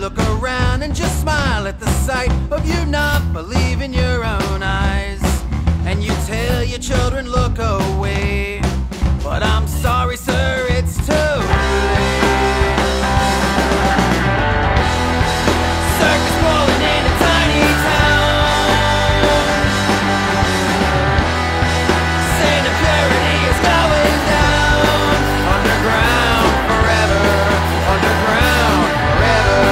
look around and just smile at the sight of you not believing your own eyes. And you tell your children, look away, but I'm sorry, sir, it's too late. Circus rolling in a tiny town, saying the purity is going down. Underground forever, underground forever.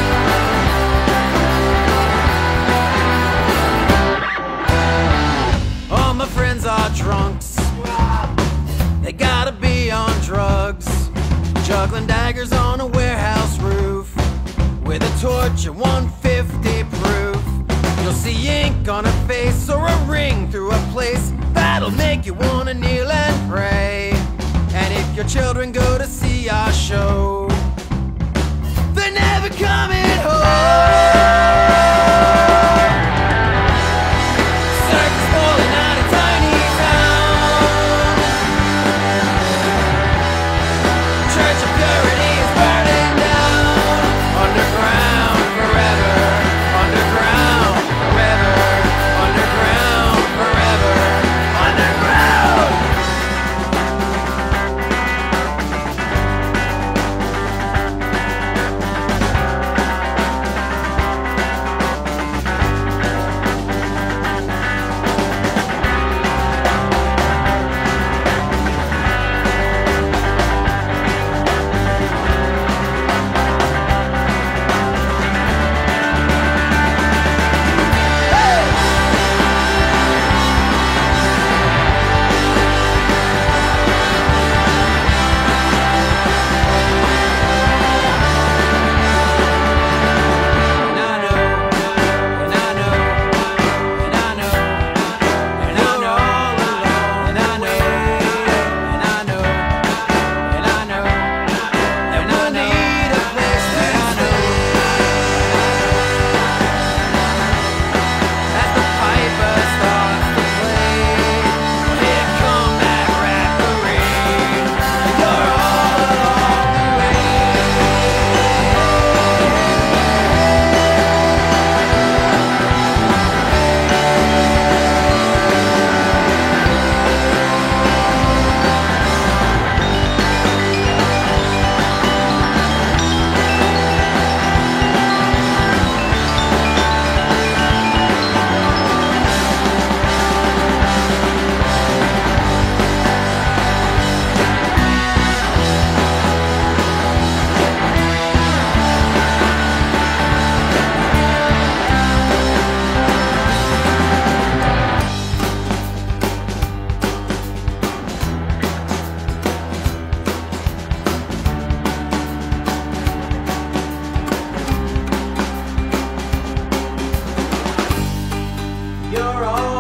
All my friends are drunks, they gotta be on drugs, juggling daggers on a warehouse roof with a torch at 150 proof. You'll see ink on a face or a ring through a place that'll make you wanna kneel and pray. And if your children go to see our show, they're never coming home. Circus falling out of tiny town, church of purity is burning down. Underground forever, underground forever, underground forever, underground. You're all